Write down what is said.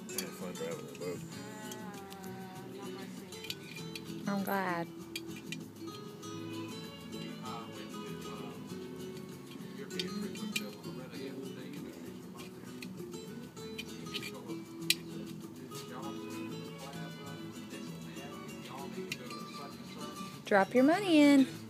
I had fun driving the boat. I'm glad. Drop your money in.